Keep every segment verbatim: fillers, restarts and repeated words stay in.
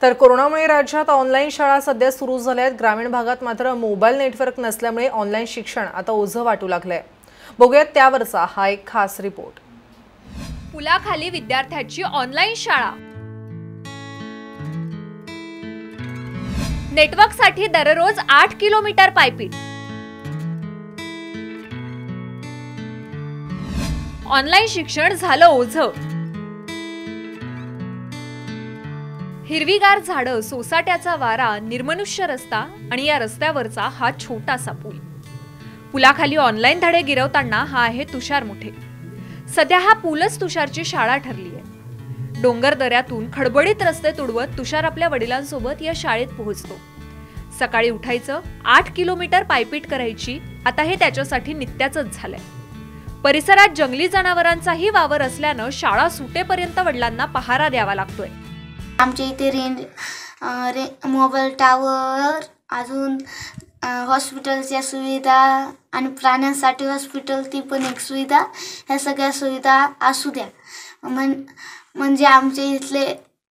तर कोरोनामुळे राज्यात ऑनलाईन शाळा सध्या सुरू झाल्या आहेत। ग्रामीण भागात मात्र मोबाईल नेटवर्क नसल्यामुळे ऑनलाईन शिक्षण आता ओझं वाटू लागलंय। बघूयात त्यावरचा हा एक खास रिपोर्ट। पुलाखाली विद्यार्थ्यांची ऑनलाईन शाळा। नेटवर्कसाठी दररोज आठ किलोमीटर पायपीट। ऑनलाईन शिक्षण झालं ओझं। हिरवीगार झाडं, सोसाट्याचा वारा, निर्मनुष्य रस्ता आणि या रस्त्यावरचा हा छोटासा पूल। पुलाखाली ऑनलाईन धडे गिरवताना हा आहे तुषार मुठे। सध्या हा पूलच तुषारची शाळा ठरली आहे। डोंगर दऱ्यातून खडबडीत रस्ते तुडवत तुषार आपल्या वडिलांसोबत या शाळेत पोहोचतो। सकाळी उठायचं, आठ किलोमीटर पायपीट करायची, आता हे त्याच्यासाठी नित्याचंच झालंय। परिसरात जंगली जनावरांचाही वावर असल्यानं शाळा सुटेपर्यंत वडिलांना पहारा द्यावा लागतोय। आमच्या इथे रेंज रे मोबाईल टावर, अजून हॉस्पिटलच्या सुविधा आणि प्राण्यांसाठी हॉस्पिटल ती पण एक सुविधा, ह्या सगळ्या सुविधा असू द्या म्हण म्हणजे आमच्या इथले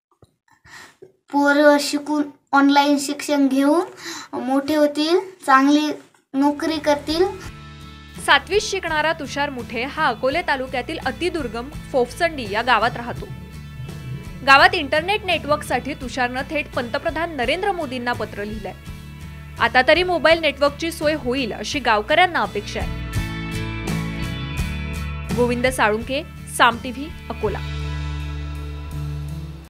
पोरं शिकून ऑनलाईन शिक्षण घेऊन मोठे होतील, चांगली नोकरी करतील। सातवीत शिकणारा तुषार मुठे हा अकोले तालुक्यातील अतिदुर्गम फोफसंडी या गावात राहतो। गावात इंटरनेट नेटवर्कसाठी तुषारनं थेट पंतप्रधान नरेंद्र मोदींना पत्र लिहिलंय। आता तरी मोबाईल नेटवर्कची सोय होईल अशी गावकऱ्यांना अपेक्षा आहे। गोविंद साळुंके, साम टीव्ही, अकोला।